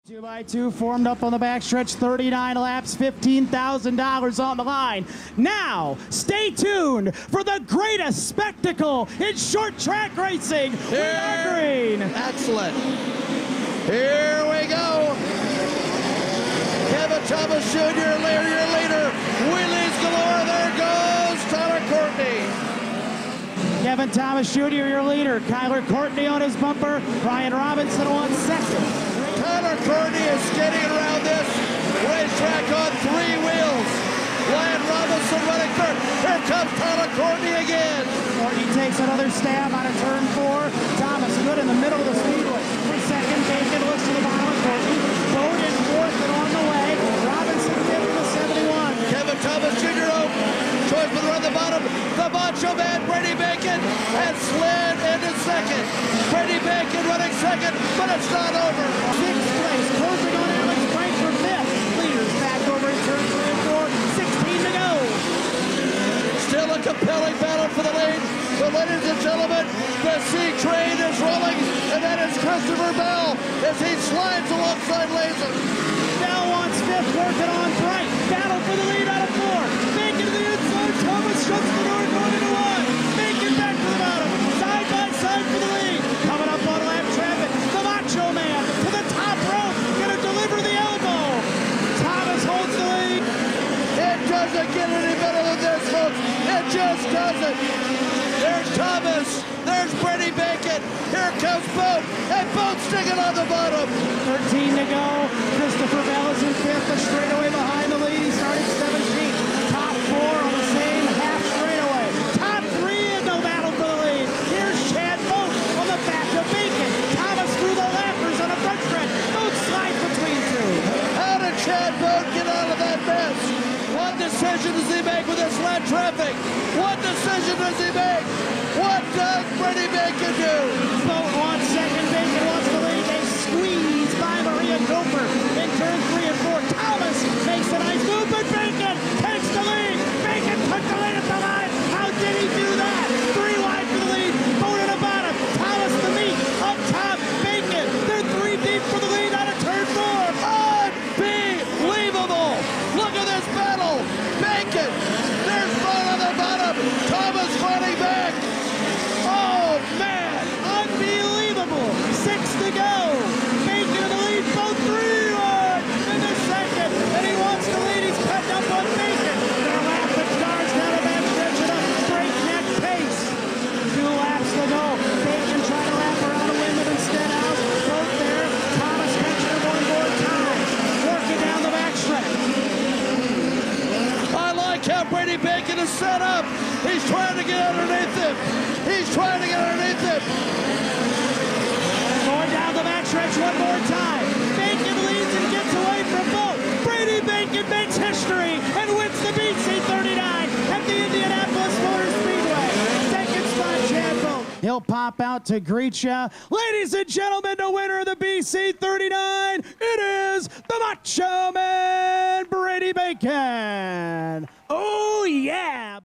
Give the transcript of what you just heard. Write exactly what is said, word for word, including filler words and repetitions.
Two by two formed up on the backstretch, thirty-nine laps, fifteen thousand dollars on the line. Now, stay tuned for the greatest spectacle in short track racing. Here, we are green. Excellent. Here we go. Kevin Thomas Junior, your leader. Wheelies galore. There goes Tyler Courtney. Kevin Thomas Junior, your leader. Kyler Courtney on his bumper. Ryan Robinson on second. Tyler Courtney is skating around this racetrack on three wheels. Ryan Robinson running third. Here comes Tyler Courtney again. Courtney takes another stab on a turn four. Thomas good in the middle of the speedway. For second, Bacon looks to the bottom of Courtney. Bode in fourth and on the way. Robinson fifth to seventy-one. Kevin Thomas Junior Oh, choice for the run at the bottom. The Macho Man, Brady Bacon, has slid into second. Brady Bacon running second, but it's not over. Sixth place, closing on Alex Frank for fifth. Leaders back over in turn three and four. sixteen to go. Still a compelling battle for the lead. But ladies and gentlemen, the C train is rolling, and that is Christopher Bell as he slides alongside Laser. Bell wants fifth, working on Bright. Battle for the lead out of four. Bacon to the inside. Thomas shuts the door going into one. Bacon back to the bottom. Side by side for the lead. Coming up on lap traffic. The Macho Man to the top rope. Gonna deliver the elbow. Thomas holds the lead. It doesn't get any better than this, folks. It just doesn't. There's Thomas. There's Brady Bacon. Here comes Boat. And Boat sticking on the bottom. thirteen to go. Christopher Bell is in fifth. The straightaway behind the lead. He started seventeenth. Top four on the same half straightaway. Top three in the battle for the lead. Here's Chad Boat on the back of Bacon. Thomas through the lappers on a front stretch. Boat slides between two. How did Chad Boat get out of that mess? What decision does he make with this lap traffic? What decision does he make? What does Brady Bacon do? Boat on second. Bacon wants the lead. They squeeze by Maria Gopher in turn three and four. Thomas makes a nice move, but Bacon takes the lead. Bacon took the lead at the line. How did he do that? Three wide for the lead. Boat at the bottom. Thomas the meat. Up top, Bacon. They're three deep for the lead out of turn four. Unbelievable! Look at this battle. Bacon. There's Boat on the bottom. Thomas running back. Oh, man. Unbelievable. Six to go. Bacon in the lead. Both three wide in the second. And he wants the lead. He's cutting up on Bacon. They're lapping cars down the back stretch at a breakneck pace. Two laps to go. Bacon trying to wrap around a windmill instead. Out. Both there. Thomas catching him one more time. Working down the back stretch. I like how Brady Bacon is set up. He's trying to get underneath him. He's trying to get underneath him. Going down the backstretch one more time. Bacon leads and gets away from Boat. Brady Bacon makes history and wins the B C thirty-nine at the Indianapolis Motor Speedway. Second spot, Chad Boat. He'll pop out to greet ya. Ladies and gentlemen, the winner of the B C thirty-nine, it is the Macho Man, Brady Bacon. Oh, yeah.